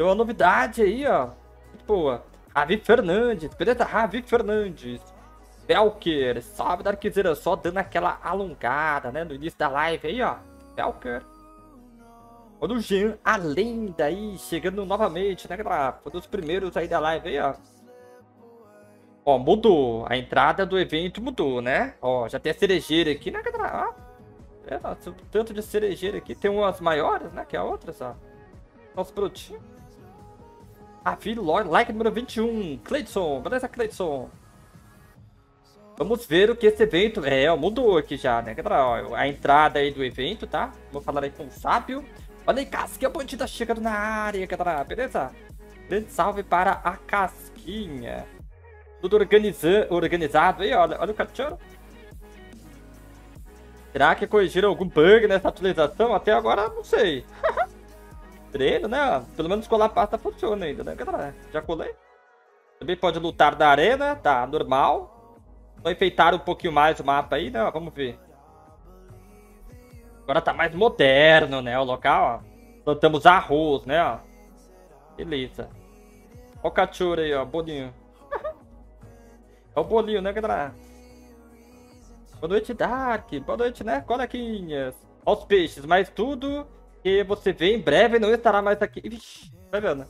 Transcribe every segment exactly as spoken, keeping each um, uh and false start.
Tem uma novidade aí, ó. Muito boa. Ravi Fernandes. Beleza? Ravi Fernandes. Belker. Salve da Arquiseira. Só dando aquela alongada, né? No início da live aí, ó. Belker. Olha o Jean, a lenda aí, chegando novamente, né, galera? Foi dos primeiros aí da live aí, ó. Ó, mudou. A entrada do evento mudou, né? Ó, já tem a cerejeira aqui, né, galera? Ó. É, nossa, tanto de cerejeira aqui. Tem umas maiores, né? Que a outras, ó. Nosso produtinho. Ah, filho, like número vinte e um. Cleidson, beleza, Cleidson? Vamos ver o que esse evento... É, ó, mudou aqui já, né, galera? Ó, a entrada aí do evento, tá? Vou falar aí com o Sábio. Olha aí, Casquinha Bandida chegando na área, galera. Beleza? Grande salve para a Casquinha. Tudo organiza... organizado aí, olha, olha o cachorro. Será que corrigiram algum bug nessa atualização? Até agora, não sei. Treino, né? Pelo menos colar pasta funciona ainda, né, galera? Já colei. Também pode lutar da arena, tá? Normal. Só enfeitaram um pouquinho mais o mapa aí, né? Vamos ver. Agora tá mais moderno, né? O local, ó. Plantamos arroz, né? Ó. Beleza. Ó o cachorro aí, ó. Bolinho. É o bolinho, né, galera? Boa noite, Dark. Boa noite, né, colequinhas? Ó os peixes, mas tudo que você vê em breve não estará mais aqui. Vixe, tá vendo?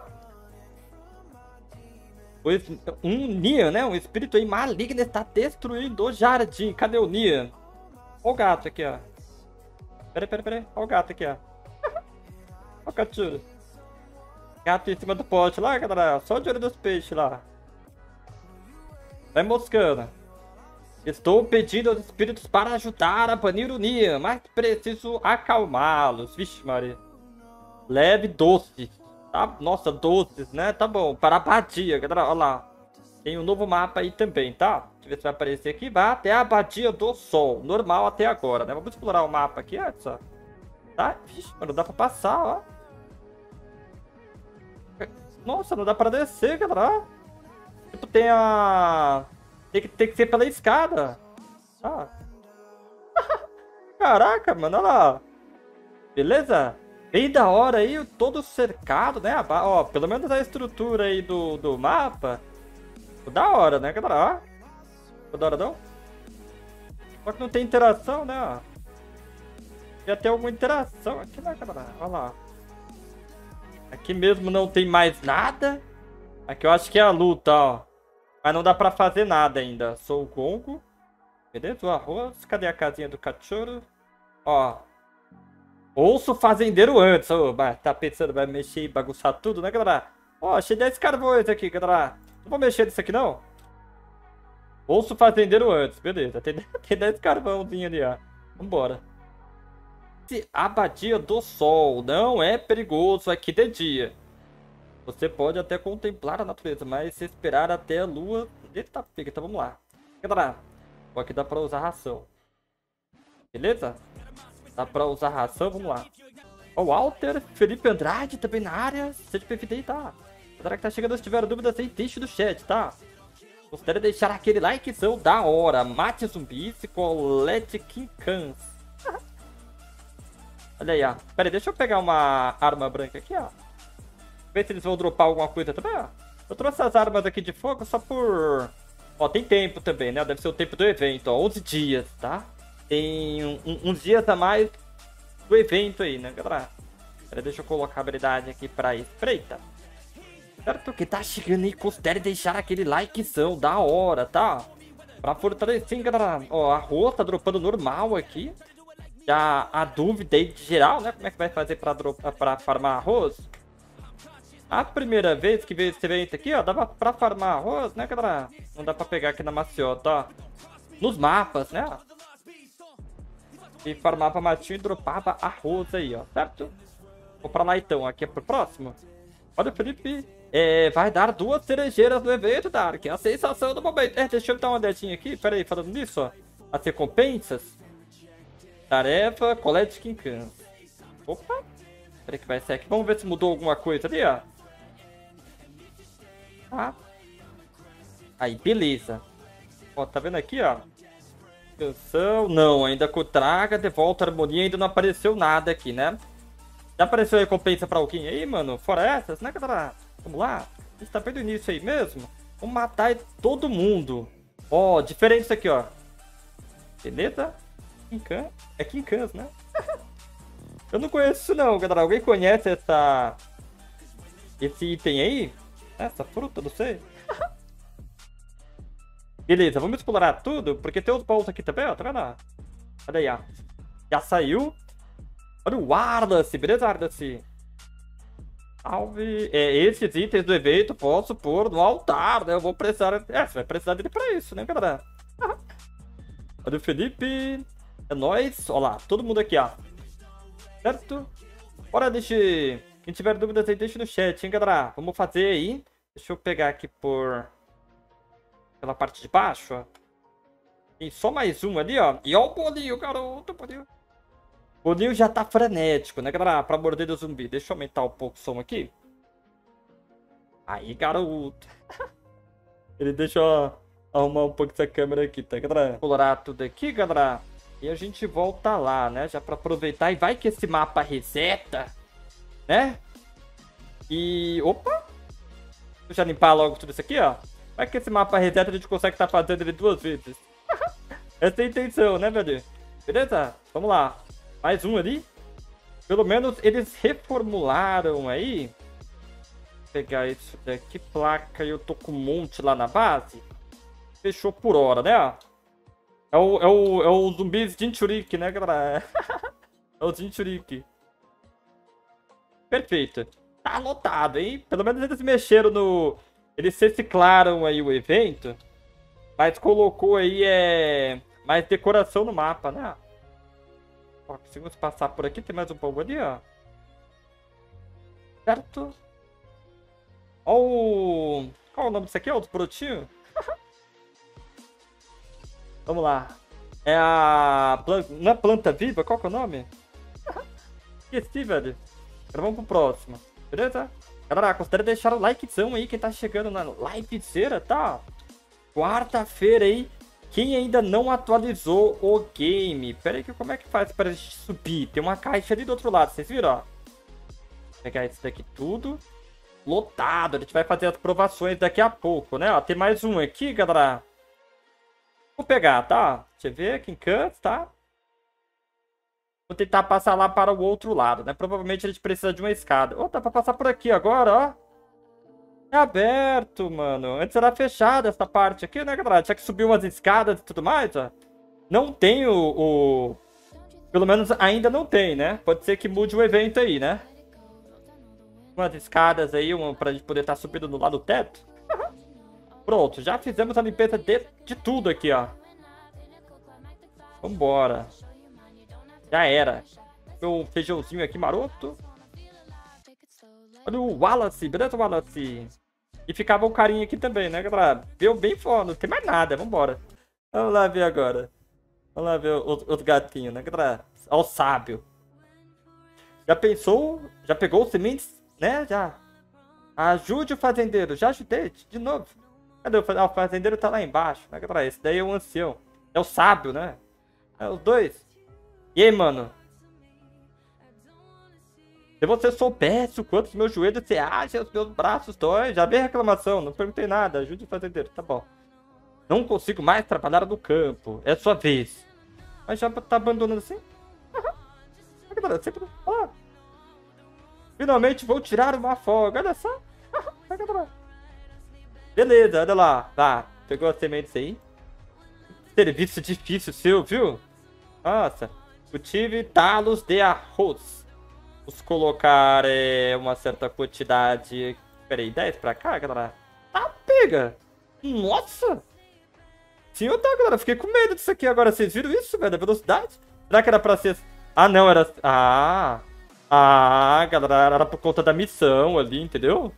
Um Nian, né? Um espírito aí maligno está destruindo o jardim. Cadê o Nian? Ó o gato aqui, ó. Peraí, peraí, peraí. Ó o gato aqui, ó. Ó o cachorro. Gato em cima do pote lá, galera. Só de olho dos peixes lá. Vai moscando. Estou pedindo aos espíritos para ajudar a banir o Nian, mas preciso acalmá-los. Vixe, Maria. Leve doces. Tá? Nossa, doces, né? Tá bom. Para a abadia, galera. Olha lá. Tem um novo mapa aí também, tá? Deixa eu ver se vai aparecer aqui. Vai até a abadia do sol. Normal até agora, né? Vamos explorar o mapa aqui antes, ó. Tá? Vixe, mano, dá pra passar, ó. Nossa, não dá pra descer, galera. Tipo, tem a... Tem que, tem que ser pela escada. Ah. Caraca, mano, olha lá. Beleza? Bem da hora aí, todo cercado, né? Ó, pelo menos a estrutura aí do, do mapa. Da hora, né, galera? Ó. Da hora, não? Só que não tem interação, né? Ó. Já tem alguma interação aqui, né, galera? Olha lá. Aqui mesmo não tem mais nada. Aqui eu acho que é a luta, ó. Mas não dá pra fazer nada ainda. Sou o Gongo. Beleza? O arroz. Cadê a casinha do cachorro? Ó. Ouço o fazendeiro antes. Oh, tá pensando, vai mexer e bagunçar tudo, né, galera? Ó, achei dez carvões aqui, galera. Não vou mexer nisso aqui, não. Ouço o fazendeiro antes. Beleza. Tem, tem dez carvãozinho ali, ó. Vambora. Abadia do sol. Não é perigoso aqui de dia. Você pode até contemplar a natureza, mas se esperar até a lua... Eita, pega, então vamos lá. Galera, aqui dá pra usar ração. Beleza? Dá pra usar ração, vamos lá. Ó, o Walter, Felipe Andrade também na área. Seja bem-vindo aí, tá? Galera que tá chegando, se tiver dúvidas aí, deixe no chat, tá? Considere deixar aquele likezão da hora. Mate zumbis e colete quincans. Olha aí, ó. Pera aí, deixa eu pegar uma arma branca aqui, ó. Ver se eles vão dropar alguma coisa também, ó. Eu trouxe as armas aqui de fogo só por... Ó, tem tempo também, né? Deve ser o tempo do evento, ó. onze dias, tá? Tem um, um, uns dias a mais do evento aí, né, galera? Pera, deixa eu colocar a habilidade aqui pra espreita. Certo que tá chegando aí, considere deixar aquele likezão da hora, tá? Pra fortalecer, galera. Ó, a arroz tá dropando normal aqui. Já a dúvida aí de geral, né? Como é que vai fazer pra, dropar, pra farmar arroz? A primeira vez que veio esse evento aqui, ó, dava pra farmar arroz, né, galera? Não dá pra pegar aqui na maciota, ó. Nos mapas, né? E farmava matinho e dropava arroz aí, ó, certo? Vou pra lá então, aqui é pro próximo. Olha, Felipe, é, vai dar duas cerejeiras no evento, Dark. A sensação do momento. É, deixa eu dar uma olhadinha aqui, pera aí, falando nisso, ó. As recompensas. Tarefa, colete quincans. Opa. Pera aí que vai ser aqui. Vamos ver se mudou alguma coisa ali, ó. Ah. Aí, beleza. Ó, tá vendo aqui, ó? Canção, não, ainda com traga, de volta à harmonia, ainda não apareceu nada aqui, né? Já apareceu recompensa pra alguém aí, mano? Fora essas, né, galera? Vamos lá. A gente tá bem no início aí mesmo. Vamos matar todo mundo. Ó, oh, diferente isso aqui, ó. Beleza? Kinkan. É Kinkans, né? Eu não conheço isso não, galera. Alguém conhece essa... esse item aí? Essa fruta, não sei. Beleza, vamos explorar tudo, porque tem os baús aqui também, ó. Tá vendo? Olha aí, ó. Já saiu. Olha o Wallace, beleza, Wallace? Salve. É, esses itens do evento posso pôr no altar, né? Eu vou precisar... É, você vai precisar dele pra isso, né, galera? Olha o Felipe. É nóis. Olha lá, todo mundo aqui, ó. Certo? Bora, deixa... Quem tiver dúvidas aí, deixa no chat, hein, galera? Vamos fazer aí. Deixa eu pegar aqui por... pela parte de baixo, ó. Tem só mais um ali, ó. E ó o bolinho, garoto, bolinho. O bolinho já tá frenético, né, galera? Pra morder o zumbi. Deixa eu aumentar um pouco o som aqui. Aí, garoto. Ele deixa eu arrumar um pouco essa câmera aqui, tá, galera? Colorar tudo aqui, galera. E a gente volta lá, né? Já pra aproveitar. E vai que esse mapa reseta, né? E... opa! Deixa eu já limpar logo tudo isso aqui, ó. Vai que esse mapa reseta a gente consegue estar fazendo ele duas vezes. Essa é a intenção, né, velho? Beleza? Vamos lá. Mais um ali. Pelo menos eles reformularam aí. Vou pegar isso daqui, placa. Eu tô com um monte lá na base. Fechou por hora, né? É o, é o, é o zumbi Jinchurik, né, galera? É o Jinchurik. Perfeito. Tá anotado, hein? Pelo menos eles mexeram no... Eles reciclaram aí o evento. Mas colocou aí, é... mais decoração no mapa, né? Ó, conseguimos passar por aqui. Tem mais um pouco ali, ó. Certo? Ó o... Qual é o nome disso aqui? Ó, os brotinhos? Vamos lá. É a... Não é planta viva? Qual que é o nome? Esqueci, velho. Agora vamos pro próximo. Beleza? Galera, considere deixar o likezão aí. Quem tá chegando na livezeira, tá? Quarta-feira aí. Quem ainda não atualizou o game? Pera aí, que como é que faz para gente subir? Tem uma caixa ali do outro lado, vocês viram, ó? Vou pegar isso daqui tudo. Lotado. A gente vai fazer as provações daqui a pouco, né? Ó, tem mais um aqui, galera. Vou pegar, tá? Deixa eu ver aqui em canto, tá? Vou tentar passar lá para o outro lado, né? Provavelmente a gente precisa de uma escada. Oh, dá pra passar por aqui agora, ó. É aberto, mano. Antes era fechada essa parte aqui, né, galera? Tinha que subir umas escadas e tudo mais, ó. Não tem o, o... Pelo menos ainda não tem, né? Pode ser que mude o evento aí, né? Umas escadas aí, uma pra gente poder estar subindo no lado do teto. Pronto, já fizemos a limpeza de, de tudo aqui, ó. Vambora. Já era. Meu feijãozinho aqui maroto. Olha o Wallace, beleza, Wallace? E ficava o carinha aqui também, né, galera? Deu bem fora, não tem mais nada, vambora. Vamos lá ver agora. Vamos lá ver os gatinhos, né, galera? Ó o sábio. Já pensou? Já pegou os sementes, né? Já. Ajude o fazendeiro. Já ajudei, de novo. Cadê o fazendeiro? Ah, o fazendeiro tá lá embaixo, né, galera? Esse daí é o ancião. É o sábio, né? É os dois. E aí, mano? Se você soubesse o quanto os meus joelhos se acham, os meus braços doem. Já veio reclamação, não perguntei nada. Ajude o fazendeiro, tá bom. Não consigo mais trabalhar no campo. É sua vez. Mas já tá abandonando assim? Aham. Sempre... Ah. Finalmente vou tirar uma folga. Olha só. Beleza, olha lá. Tá, pegou as sementes aí. Serviço difícil seu, viu? Nossa. Cultive talos de arroz. Vamos colocar é, uma certa quantidade. Peraí, dez pra cá, galera? Tá, pega! Nossa! Sim, eu tá, galera. Fiquei com medo disso aqui agora. Vocês viram isso, velho? A velocidade? Será que era pra ser... Ah, não, era... Ah! Ah, galera, era por conta da missão ali, entendeu?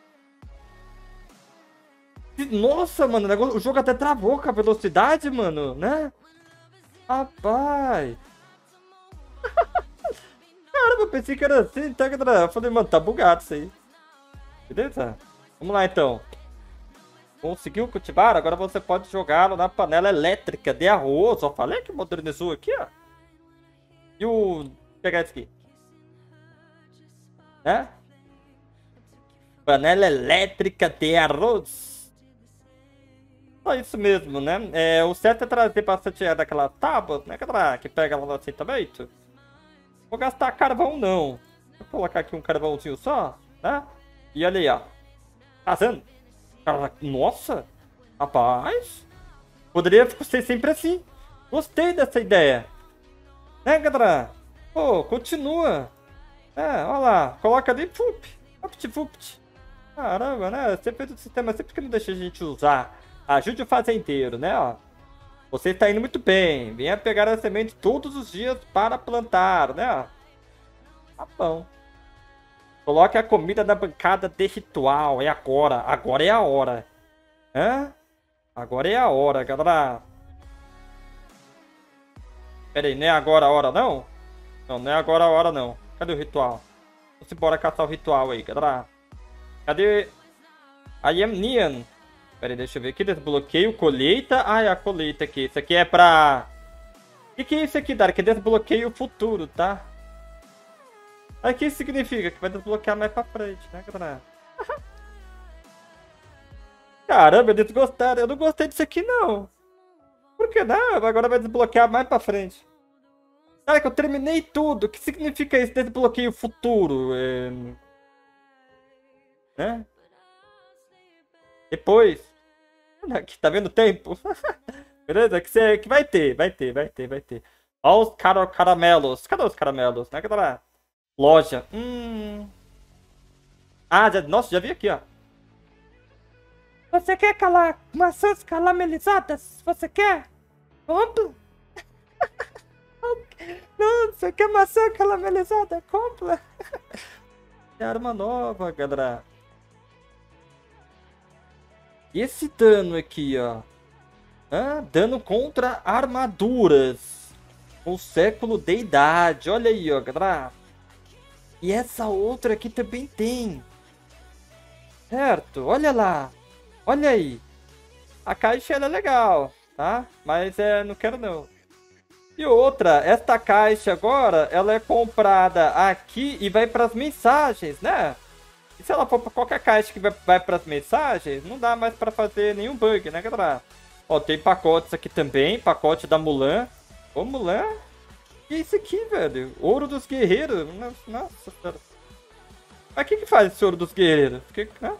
Nossa, mano, o, negócio... o jogo até travou com a velocidade, mano, né? Rapaz! Caramba, eu pensei que era assim, tá, galera? Eu falei, mano, tá bugado isso aí. Beleza? Vamos lá, então. Conseguiu cultivar? Agora você pode jogá-lo na panela elétrica de arroz. Ó, falei que modernizou aqui, ó. E o... Vou pegar esse aqui. né? Panela elétrica de arroz. Só isso mesmo, né? É, o certo é trazer bastante é, daquela tábua, né? Que pega lá no assentamento. Vou gastar carvão, não. Vou colocar aqui um carvãozinho só, né? E olha aí, ó. Casando. Nossa! Rapaz! Poderia ser sempre assim. Gostei dessa ideia. Né, galera? Pô, continua. É, olha lá. Coloca ali. Fup. Fupt, fupt. Caramba, né? Você fez o sistema sempre que não deixa a gente usar. Ajude o fazendeiro, né? Ó. Você está indo muito bem. Venha pegar a semente todos os dias para plantar, né? Tá bom. Coloque a comida na bancada de ritual. É agora. Agora é a hora. Hã? Agora é a hora, galera. Pera aí, não é agora a hora, não? Não, não é agora a hora, não. Cadê o ritual? Vamos embora caçar o ritual aí, galera. Cadê? I am Nian. Pera aí, deixa eu ver aqui. Desbloqueio, colheita. Ah, é a colheita aqui. Isso aqui é pra... O que, que é isso aqui, Dark? Que desbloqueia o futuro, tá? Mas o que isso significa? Que vai desbloquear mais pra frente, né, galera? Caramba, eles gostaram. Eu não gostei disso aqui, não. Por que não? Agora vai desbloquear mais pra frente. Cara, que eu terminei tudo. O que significa isso? Desbloqueio futuro? É... Né? Depois. Aqui, tá vendo o tempo? Beleza? Que, você, que vai ter, vai ter, vai ter, vai ter. Ó os car caramelos. Cadê os caramelos? Né? Cadê lá? Loja. Hum. Ah, já, nossa, já vi aqui, ó. Você quer cala maçãs caramelizadas? Você quer? Compra. Não, você quer maçã caramelizada? Compra. É arma nova, galera. E esse dano aqui, ó. Ah, dano contra armaduras. Com século de idade. Olha aí, ó, galera. E essa outra aqui também tem. Certo? Olha lá. Olha aí. A caixa ela é legal, tá? Mas é, não quero não. E outra, esta caixa agora, ela é comprada aqui e vai para as mensagens, né? E se ela for para qualquer caixa que vai, vai para as mensagens, não dá mais para fazer nenhum bug, né, galera? Ó, tem pacotes aqui também, pacote da Mulan. Ô, Mulan? Que é isso aqui, velho? Ouro dos guerreiros. Nossa, cara. Mas o que que faz esse ouro dos guerreiros? Que, né?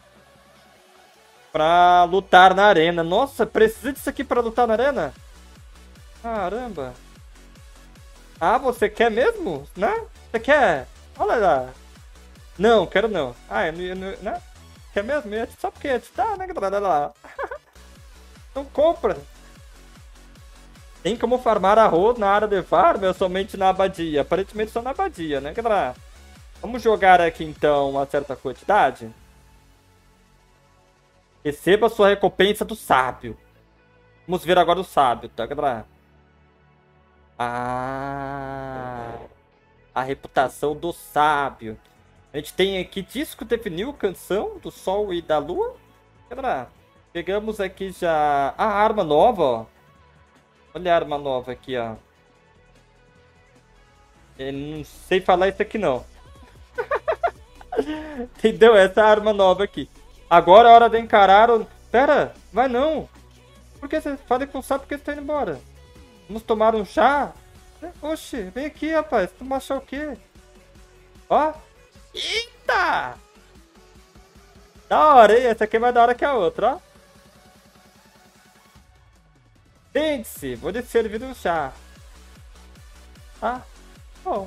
Pra lutar na arena. Nossa, precisa disso aqui pra lutar na arena? Caramba. Ah, você quer mesmo? Né? Você quer? Olha lá. Não, quero não. Ah, eu não, eu não, né? Quer mesmo? Só porque ia te dar, né, galera? Olha lá. Então compra. Tem como farmar arroz na área de farm ou somente na abadia? Aparentemente só na abadia, né, galera? Vamos jogar aqui então uma certa quantidade. Receba sua recompensa do sábio. Vamos ver agora o sábio, tá, galera? Ah, a reputação do sábio. A gente tem aqui disco definiu canção do sol e da lua. Galera, pegamos aqui já a arma nova, ó. Olha a arma nova aqui, ó. Eu não sei falar isso aqui não. Entendeu? Essa arma nova aqui. Agora é hora de encarar o... Pera, vai não. Por que você fala que não sabe porque você tá indo embora? Vamos tomar um chá? Oxi, vem aqui, rapaz. Tomar chá o quê? Ó. Eita! Da hora, hein? Essa aqui é mais da hora que a outra, ó. Sente-se, vou lhe servir um chá. Ah, bom.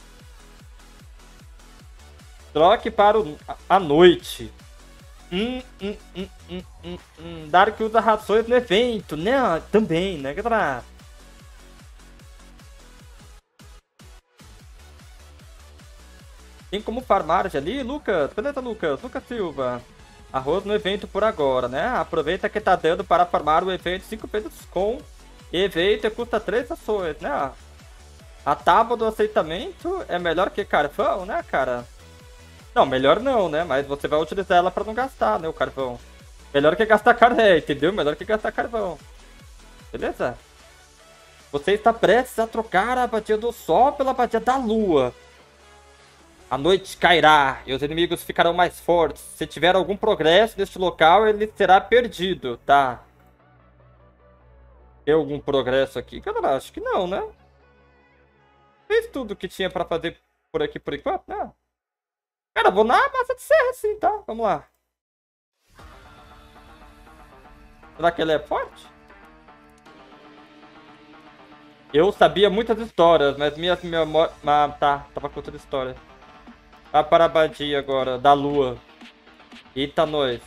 Troque para o... a noite. Hum, hum, hum, hum, hum, hum. Dark usa rações no evento, né? Também, né, galera? Tem como farmar já ali, Lucas? Beleza, Lucas? Lucas Silva. Arroz no evento por agora, né? Aproveita que tá dando para farmar o evento cinco vezes com evento custa três ações, né? A tábua do aceitamento é melhor que carvão, né, cara? Não, melhor não, né? Mas você vai utilizar ela para não gastar, né, o carvão. Melhor que gastar carvão, entendeu? Melhor que gastar carvão. Beleza? Você está prestes a trocar a abadia do sol pela abadia da lua. A noite cairá e os inimigos ficarão mais fortes. Se tiver algum progresso neste local, ele será perdido, tá? Tem algum progresso aqui? Cara, acho que não, né? Fez tudo que tinha pra fazer por aqui por enquanto, né? Cara, vou na massa de serra sim, tá? Vamos lá. Será que ele é forte? Eu sabia muitas histórias, mas minhas memórias... Ah, tá. Tava contando história. Vai para a abadia agora, da lua. Eita, nós.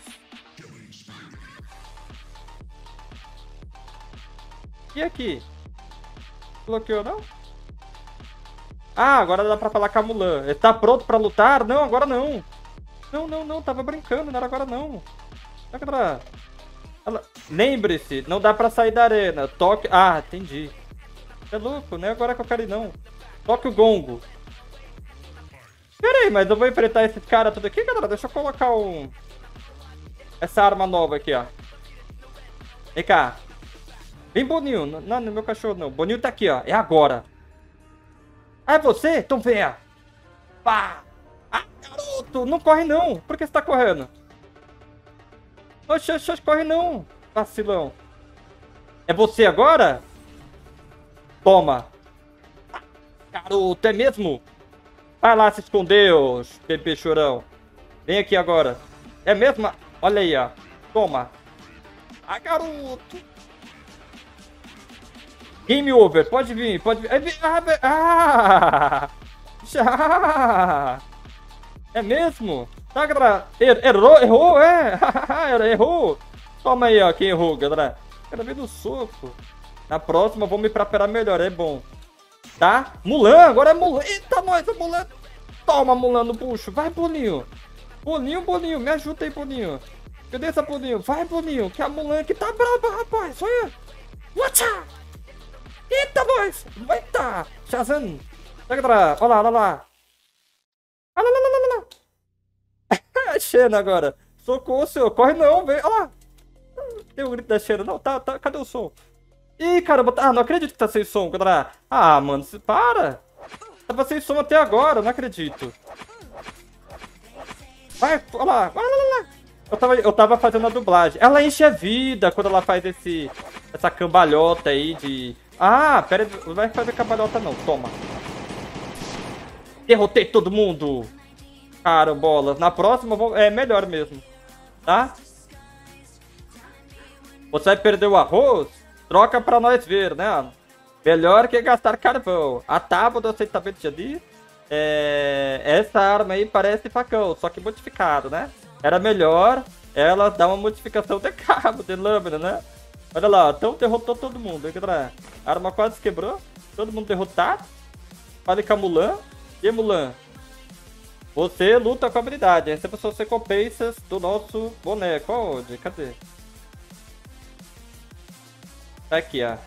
E aqui? Bloqueou, não? Ah, agora dá pra falar com a Mulan. Ele tá pronto pra lutar? Não, agora não. Não, não, não. Tava brincando, não era agora não. Agora... Ela... Lembre-se, não dá pra sair da arena. Toque... Ah, entendi. É louco, não é agora que eu quero ir, não. Toque o gongo. Pera aí, mas eu vou enfrentar esses caras tudo aqui, galera. Deixa eu colocar um... Essa arma nova aqui, ó. Vem cá. Vem, Boninho. Não, não, não é meu cachorro, não. Boninho tá aqui, ó. É agora. Ah, é você? Então venha. Pá. Ah, garoto. Não corre, não. Por que você tá correndo? Oxe, oxe, oxe, corre, não. Vacilão. É você agora? Toma. Ah, garoto, é mesmo? Vai lá se esconder, bebê chorão. Vem aqui agora. É mesmo? Olha aí, ó. Toma. Ah, garoto. Game over. Pode vir, pode vir. Ah! Já! É mesmo? Tá, galera? Er errou, errou, é? Errou. Toma aí, ó. Quem errou, galera? Quero ver do soco. Na próxima, vou me preparar melhor, é bom. Tá? Mulan, agora é Mulan. Eita, nós, é Mulan. Toma, Mulan no bucho. Vai, Boninho. Boninho, Boninho. Me ajuda aí, Boninho. Cadê essa Boninho? Vai, Boninho. Que a Mulan que tá braba, rapaz. Olha. Watcha. Eita, nós. Eita. Shazam. Olha lá, olha lá. Olha lá, olha lá, olha lá. Xena agora. Socorro, senhor. Corre não, velho. Olha lá. Tem o grito da Xena. Não, tá, tá. Cadê o som? Ih, caramba. Ah, não acredito que tá sem som, galera. Ah, mano. Para. Tava sem som até agora, não acredito. Vai, olha lá, olha lá, olha lá. Eu tava, eu tava fazendo a dublagem. Ela enche a vida quando ela faz esse, essa cambalhota aí de... Ah, pera, não vai fazer cambalhota não, toma. Derrotei todo mundo. Carambola, na próxima vou... é melhor mesmo, tá? Você vai perder o arroz? Troca pra nós ver, né? Melhor que gastar carvão. A tábua do aceitamento de ali. É... Essa arma aí parece facão, só que modificado, né? Era melhor ela dar uma modificação de cabo, de lâmina, né? Olha lá, então derrotou todo mundo. A arma quase quebrou. Todo mundo derrotado. Fale com a Mulan. E Mulan? Você luta com habilidade. Receba suas recompensas do nosso boneco. Onde? Cadê? Tá aqui, ó.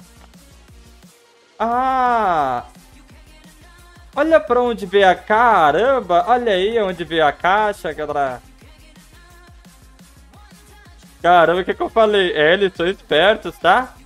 Ah! Olha pra onde veio a caramba! Olha aí onde veio a caixa, galera! Caramba, o que que eu falei? É, eles são espertos, tá?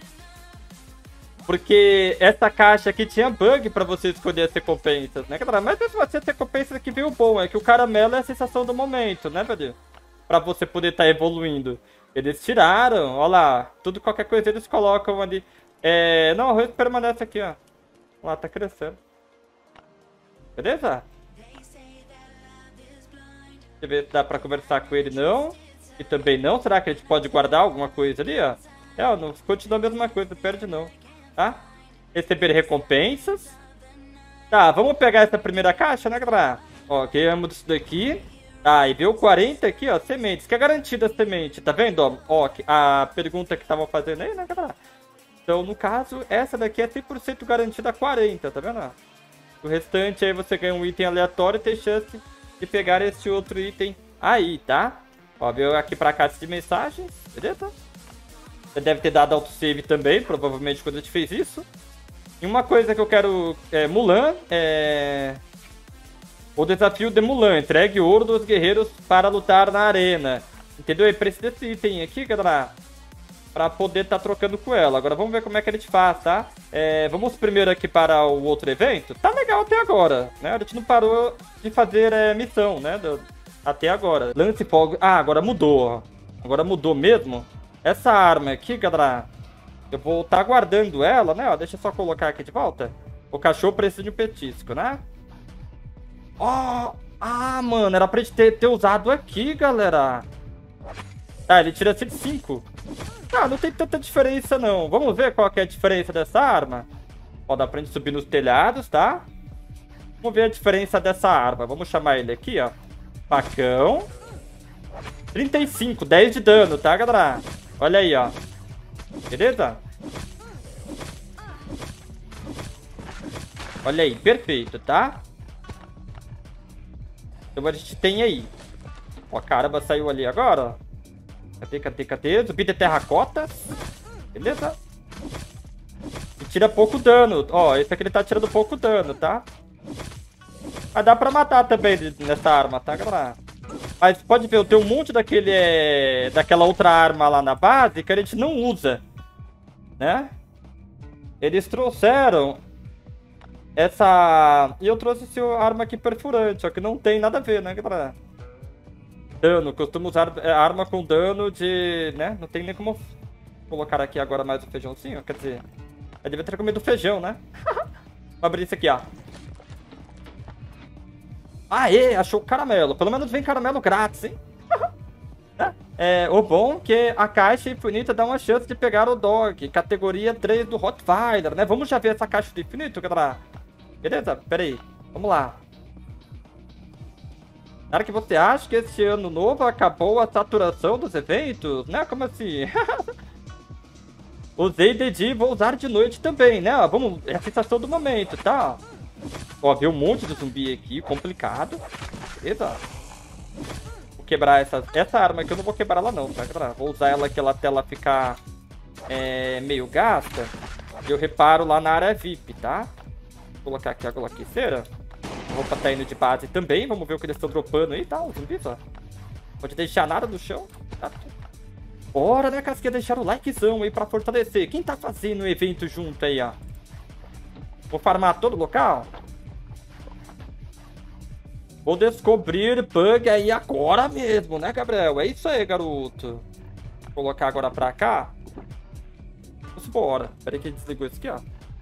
Porque essa caixa aqui tinha bug pra você escolher as recompensas, né, galera? Mas mesmo assim, as recompensas que veio bom. É que o caramelo é a sensação do momento, né, velho? Pra você poder estar tá evoluindo. Eles tiraram, ó lá. Tudo, qualquer coisa eles colocam ali. É... Não, o arroz permanece aqui, ó. Lá, tá crescendo. Beleza? Deixa eu ver se dá pra conversar com ele, não. E também não. Será que a gente pode guardar alguma coisa ali, ó? É, não continua a mesma coisa, não perde não. Tá? Receber recompensas. Tá, vamos pegar essa primeira caixa, né, galera? Ó, ganhamos isso daqui. Tá, e veio quarenta aqui, ó, sementes. Que é garantida a semente, tá vendo, ó? Ó, a pergunta que estavam fazendo aí, né, galera? Então, no caso, essa daqui é cem por cento garantida a quarenta, tá vendo? O restante aí você ganha um item aleatório e tem chance de pegar esse outro item aí, tá? Ó, veio aqui pra caixa de mensagens, beleza? Você deve ter dado autosave também, provavelmente, quando a gente fez isso. E uma coisa que eu quero... É, Mulan, é... O desafio de Mulan. Entregue o ouro dos guerreiros para lutar na arena. Entendeu? E precisa desse item aqui, galera. pra poder estar tá trocando com ela. Agora vamos ver como é que a gente faz, tá? É, vamos primeiro aqui para o outro evento. Tá legal até agora, né? A gente não parou de fazer é, missão, né? Do, até agora. Lance fogo. Ah, agora mudou, ó. Agora mudou mesmo. Essa arma aqui, galera, eu vou estar tá guardando ela, né? Ó, deixa eu só colocar aqui de volta. O cachorro precisa de um petisco, né? Ó, oh, ah, mano, era pra gente ter, ter usado aqui, galera. Ah, ele tira cento e cinco. Ah, não tem tanta diferença, não. Vamos ver qual que é a diferença dessa arma. Ó, dá pra gente subir nos telhados, tá? Vamos ver a diferença dessa arma. Vamos chamar ele aqui, ó. Facão. trinta e cinco, dez de dano, tá, galera? Olha aí, ó. Beleza? Olha aí, perfeito, tá? Então a gente tem aí. Ó, caramba, saiu ali agora, ó. Cadê, cadê, cadê? Zumbi de terracota. Beleza? E tira pouco dano. Ó, esse aqui ele tá tirando pouco dano, tá? Mas dá pra matar também nessa arma, tá, galera? Mas pode ver, eu tenho um monte daquele, é... daquela outra arma lá na base que a gente não usa, né? Eles trouxeram essa... E eu trouxe essa arma aqui perfurante, ó, que não tem nada a ver, né, galera? Dano, costumo usar arma com dano de... né? Não tem nem como colocar aqui agora mais o feijãozinho, quer dizer... Eu devia ter comido feijão, né? Vou abrir isso aqui, ó. Aê, achou caramelo. Pelo menos vem caramelo grátis, hein? É, o bom que a caixa infinita dá uma chance de pegar o dog. Categoria três do Rottweiler, né? Vamos já ver essa caixa do infinito, galera. Beleza? Pera aí. Vamos lá. Será que você acha que esse ano novo acabou a saturação dos eventos? Né? Como assim? Usei de dia e vou usar de noite também, né? Vamos, é a sensação do momento, tá? Ó, viu um monte de zumbi aqui, complicado. Beleza? Vou quebrar essa, essa arma aqui, eu não vou quebrar ela não, tá, galera? Vou usar ela aqui até ela ficar é, meio gasta. Eu reparo lá na área V I P, tá? Vou colocar aqui a golaquiceira. A roupa tá indo de base também. Vamos ver o que eles estão dropando aí, tá? Os zumbis, ó. Pode deixar nada no chão. Tá? Bora, né, casquinha? Deixar o likezão aí pra fortalecer. Quem tá fazendo o evento junto aí, ó? Vou farmar todo o local. Vou descobrir bug aí agora mesmo, né, Gabriel? É isso aí, garoto. Vou colocar agora pra cá. Vamos embora. Pera aí que desligou isso aqui, ó.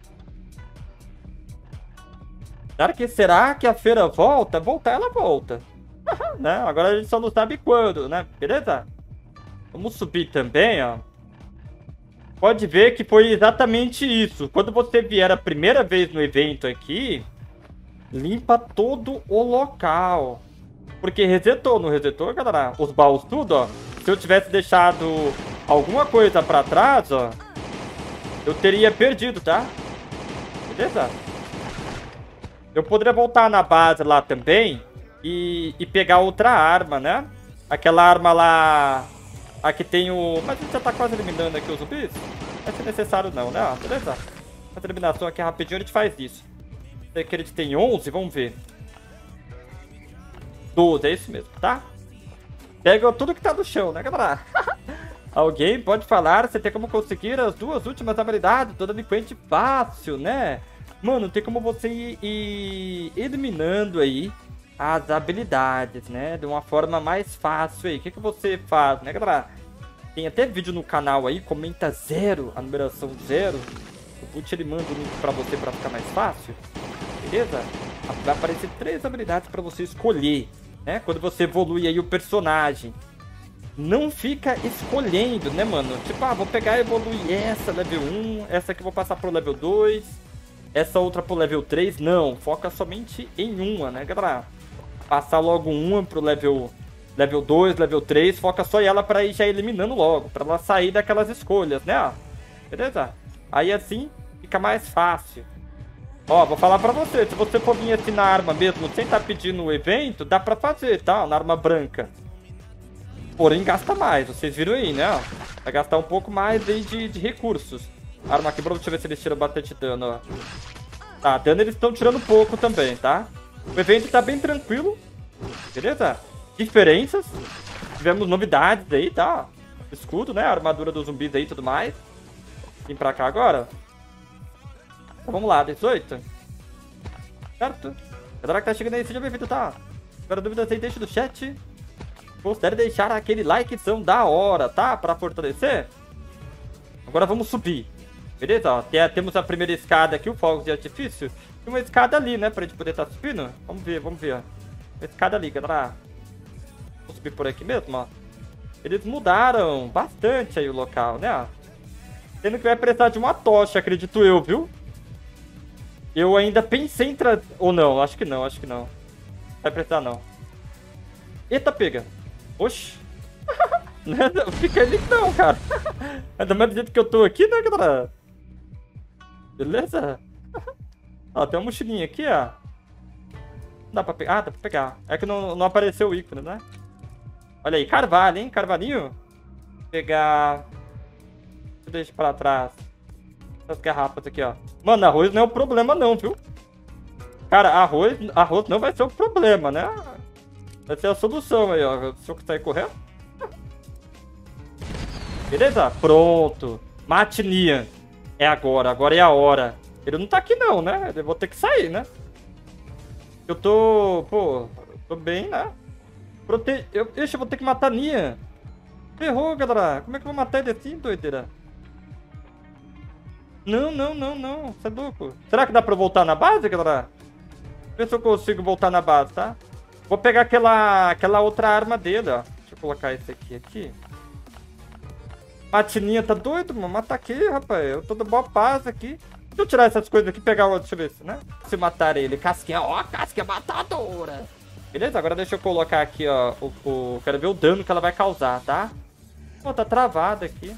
Será que, será que a feira volta? Voltar, ela volta. Né? Agora a gente só não sabe quando, né? Beleza? Vamos subir também, ó. Pode ver que foi exatamente isso. Quando você vier a primeira vez no evento aqui, limpa todo o local. Porque resetou, não resetou, galera? Os baús tudo, ó. Se eu tivesse deixado alguma coisa pra trás, ó, eu teria perdido, tá? Beleza? Eu poderia voltar na base lá também e, e pegar outra arma, né? Aquela arma lá... Aqui tem o... Mas a gente já tá quase eliminando aqui os zumbis. Não vai ser necessário não, né? Ah, beleza. Essa eliminação aqui rapidinho a gente faz isso. Esse aqui a gente tem onze, vamos ver. doze, é isso mesmo, tá? Pega tudo que tá no chão, né, galera? Alguém pode falar, você tem como conseguir as duas últimas habilidades do delinquente fácil, né? Mano, tem como você ir, ir eliminando aí as habilidades, né? De uma forma mais fácil aí. O que, que você faz, né, galera? Tem até vídeo no canal aí, comenta zero, a numeração zero. O Put ele manda o link pra você pra ficar mais fácil. Beleza? Vai aparecer três habilidades pra você escolher, né? Quando você evolui aí o personagem. Não fica escolhendo, né, mano? Tipo, ah, vou pegar e evoluir essa, level um. Essa aqui eu vou passar pro level dois. Essa outra pro level três. Não, foca somente em uma, né, galera? Passar logo uma pro level, level dois, level três. Foca só em ela pra ir já eliminando logo. Pra ela sair daquelas escolhas, né? Beleza? Aí assim fica mais fácil. Ó, vou falar pra você. Se você for vir assim na arma mesmo, sem estar pedindo o evento, dá pra fazer, tá? Na arma branca. Porém, gasta mais. Vocês viram aí, né? Vai gastar um pouco mais aí de, de recursos. A arma quebrou, deixa eu ver se eles tiram bastante dano, ó. Tá, dano eles estão tirando pouco também, tá? O evento tá bem tranquilo. Beleza? Diferenças. Tivemos novidades aí, tá? escudo, né? A armadura dos zumbis aí e tudo mais. Vim pra cá agora. Então, vamos lá, dezoito. Certo? Galera que tá chegando aí, seja bem-vindo, tá? Agora dúvidas aí, deixa no chat. Considere deixar aquele likezão da hora, tá? Pra fortalecer. Agora vamos subir. Beleza? Ó, tem, temos a primeira escada aqui, o fogos de artifício. E uma escada ali, né? Pra gente poder estar tá subindo. Vamos ver, vamos ver, ó. Uma escada ali, galera. Vamos subir por aqui mesmo, ó. Eles mudaram bastante aí o local, né? Sendo que vai precisar de uma tocha, acredito eu, viu? Eu ainda pensei em trazer... Ou não, acho que não, acho que não. Vai precisar não. Eita, pega. Oxi. Não fica ali não, cara. Ainda mais do jeito que eu tô aqui, né, galera? Beleza? Ó, tem uma mochilinha aqui, ó. Não dá pra pegar. Ah, dá pra pegar. É que não, não apareceu o ícone, né? Olha aí, carvalho, hein? Carvalhinho. Vou pegar... Deixa pra trás. Essas garrafas aqui, ó. Mano, arroz não é o problema não, viu? Cara, arroz, arroz não vai ser o problema, né? Vai ser a solução aí, ó. Se eu sair correndo. Beleza? Pronto. Matinian. É agora, agora é a hora. Ele não tá aqui não, né? Eu vou ter que sair, né? Eu tô... Pô, eu tô bem, né? Prote... Eu... Ixi, eu vou ter que matar a Nian. Ferrou, galera. Como é que eu vou matar ele assim, doideira? Não, não, não, não. Você é louco. Será que dá pra eu voltar na base, galera? Vê se eu consigo voltar na base, tá? Vou pegar aquela, aquela outra arma dele, ó. Deixa eu colocar esse aqui, aqui. Matininha tá doido, mano? Mata aqui, rapaz. Eu tô de boa paz aqui. Deixa eu tirar essas coisas aqui e pegar o... Deixa eu ver se, né? Se matar ele. Casquinha, ó, casquinha matadora. Beleza? Agora deixa eu colocar aqui, ó. O, o... Quero ver o dano que ela vai causar, tá? Pô, tá travado aqui.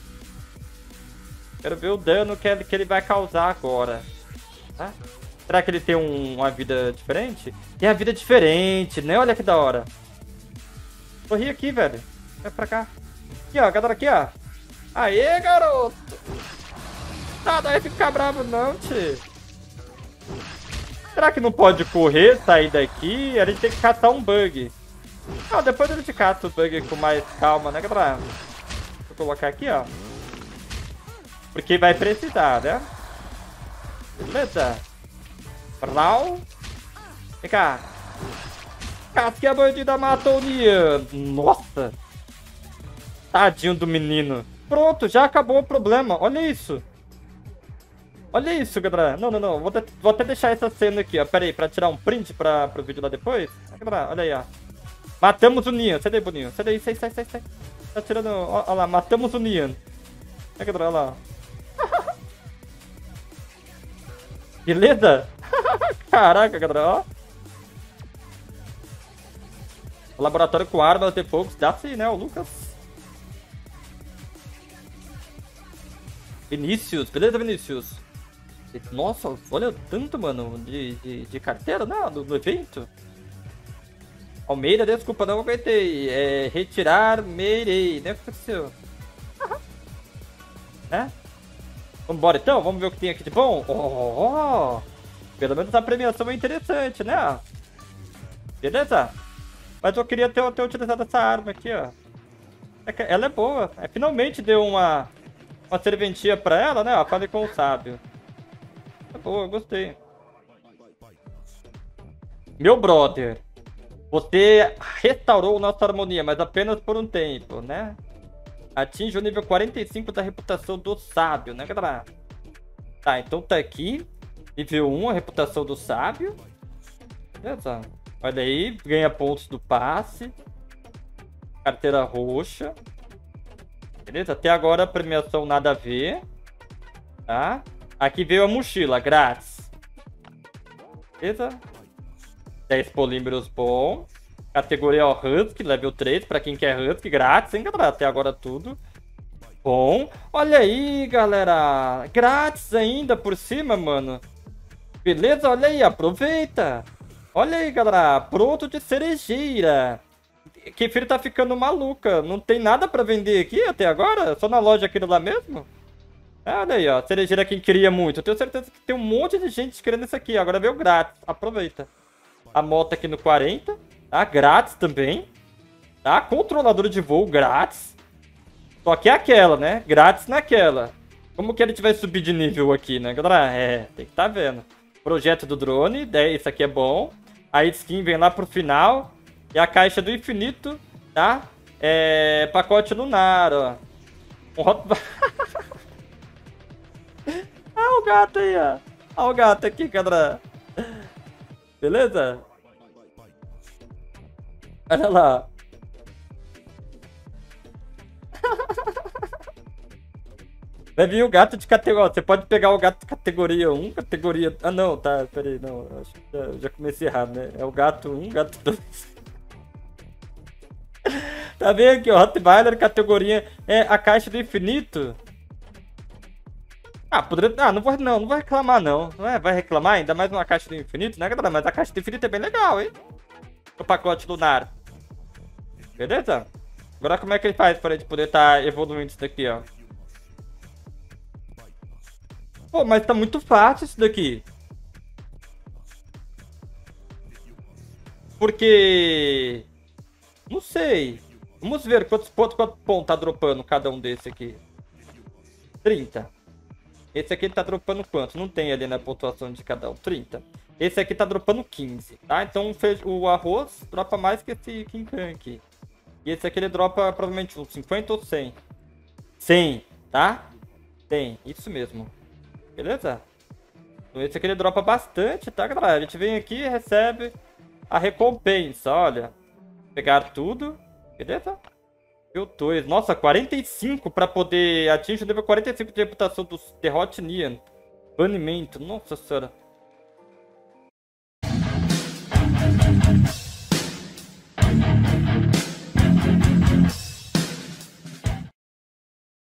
Quero ver o dano que ele, que ele vai causar agora. Tá? Será que ele tem um, uma vida diferente? Tem a vida diferente, né? Olha que da hora. Corri aqui, velho. Vai pra cá. Aqui, ó. Galera, aqui, ó. Aê, garoto. Tá, não vai ficar bravo não, tio. Será que não pode correr, sair daqui? A gente tem que caçar um bug. Ah, depois a gente caça o bug com mais calma, né, galera? Vou colocar aqui, ó. Porque vai precisar, né? Beleza. Rau. Vem cá. Casquinha bandida matou o Nian. Nossa. Tadinho do menino. Pronto, já acabou o problema. Olha isso. Olha isso, galera. Não, não, não. Vou, de... Vou até deixar essa cena aqui, ó. Pera aí, pra tirar um print pra... pro vídeo lá depois. Galera, olha aí, ó. Matamos o Nian. Sai daí, boninho. Sai daí, sai, sai, sai, sai. Tá tirando... Olha lá, matamos o Nian. Olha, galera, olha lá. Beleza? Caraca, galera, ó. O laboratório com armas de fogo. Dá sim, né, o Lucas? Vinícius. Beleza, Vinícius? Nossa, olha o tanto, mano, de, de, de carteira, né, do, do evento. Almeida, desculpa, não aguentei. É, retirar, meirei. Né, o que aconteceu? Né? Vambora então, vamos ver o que tem aqui de bom. Oh, pelo menos a premiação é interessante, né? Beleza? Mas eu queria ter, ter utilizado essa arma aqui, ó. É que ela é boa. É, finalmente deu uma, uma serventia pra ela, né? Ó, fale com o sábio. É boa, eu gostei. Meu brother, você restaurou nossa harmonia, mas apenas por um tempo, né? Atinge o nível quarenta e cinco da reputação do sábio, né, galera? Tá, então tá aqui. Nível um, a reputação do sábio. Beleza. Olha aí, ganha pontos do passe. Carteira roxa. Beleza, até agora a premiação nada a ver. Tá? Aqui veio a mochila, grátis. Beleza? dez polímeros bom. Categoria ó, Husky, level três, pra quem quer Husky, grátis, hein, galera? Até agora tudo bom. Olha aí, galera. Grátis ainda por cima, mano. Beleza? Olha aí, aproveita. Olha aí, galera. Pronto de cerejeira. Kefir tá ficando maluca. Não tem nada pra vender aqui até agora? Só na loja aqui lá mesmo? Olha aí, ó. Cerejeira quem queria muito. Eu tenho certeza que tem um monte de gente querendo isso aqui. Agora veio grátis. Aproveita. A moto aqui no quarenta. Tá? Grátis também. Tá? Controlador de voo grátis. Só que é aquela, né? Grátis naquela. Como que ele vai subir de nível aqui, né, galera? É, tem que tá vendo. Projeto do drone, isso aqui é bom. A skin vem lá pro final. E a caixa do infinito, tá? É, pacote lunar, ó. Um hot... Ah, o gato aí, ó. Olha o gato aqui, galera. Beleza? Olha lá. Vai vir o gato de categoria. Você pode pegar o gato de categoria um, categoria. Ah, não, tá. Peraí, não. Acho que já, já comecei errado, né? É o gato um, gato dois. Tá vendo aqui, ó? Rottweiler, categoria. É a caixa do infinito. Ah, poderia. Ah, não vou, não, não vou reclamar, não. Não é? Vai reclamar? Ainda mais uma caixa do infinito, né, galera? Mas a caixa do infinito é bem legal, hein? O pacote lunar. Beleza? Agora como é que ele faz pra gente poder estar tá evoluindo isso daqui, ó? Pô, mas tá muito fácil isso daqui. Porque... Não sei. Vamos ver quantos pontos, quantos pontos tá dropando cada um desse aqui. trinta. Esse aqui tá dropando quanto? Não tem ali na pontuação de cada um. trinta. Esse aqui tá dropando quinze, tá? Então o arroz dropa mais que esse Kinkan aqui. E esse aqui ele dropa provavelmente uns cinquenta ou cem. cem, tá? cem, isso mesmo. Beleza? Então esse aqui ele dropa bastante, tá, galera? A gente vem aqui e recebe a recompensa, olha. Pegar tudo, beleza? Eu tô, nossa, quarenta e cinco pra poder atingir o nível quarenta e cinco de reputação do Derrote Nian. Banimento, nossa senhora.